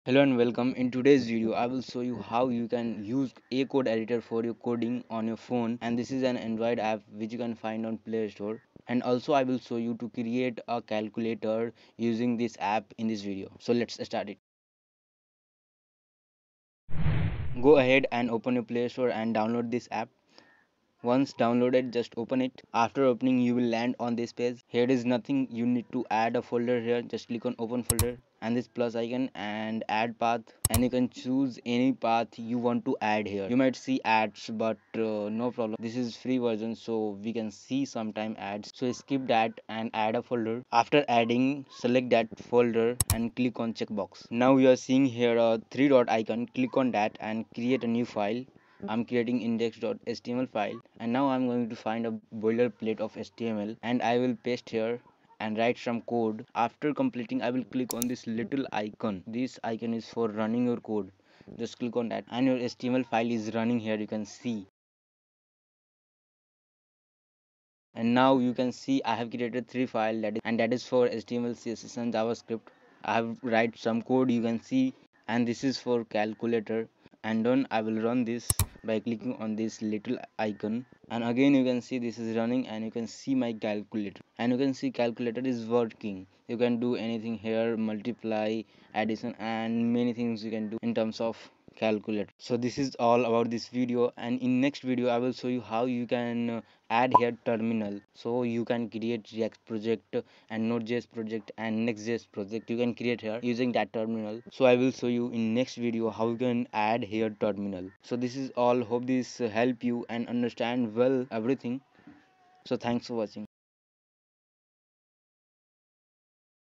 Hello and welcome. In today's video, I will show you how you can use ACODE editor for your coding on your phone, and this is an Android app which you can find on Play Store. And also I will show you to create a calculator using this app in this video. So let's start it. Go ahead and open your Play Store and download this app. Once downloaded, just open it. After opening, you will land on this page. Here is nothing. You need to add a folder here. Just click on open folder and this plus icon and add path, and you can choose any path you want to add here. You might see ads, but no problem. This is free version, so we can see sometime ads. So skip that and add a folder. After adding, select that folder and click on checkbox. Now you are seeing here a three dot icon. Click on that and create a new file. I'm creating index.html file, and now I'm going to find a boilerplate of HTML and I will paste here and write some code. After completing, I will click on this little icon. This icon is for running your code. Just click on that and your HTML file is running here, you can see. And now you can see I have created three files, that is for HTML, CSS and JavaScript. I have write some code, you can see, and this is for calculator. And then I will run this by clicking on this little icon, and again you can see this is running and you can see my calculator, and you can see calculator is working. You can do anything here, multiply, addition, and many things you can do in terms of calculator. So this is all about this video, and in next video I will show you how you can add here terminal, so you can create React project and Node.js project and Next.js project you can create here using that terminal. So I will show you in next video how you can add here terminal. So this is all. Hope this help you and understand well everything. So thanks for watching.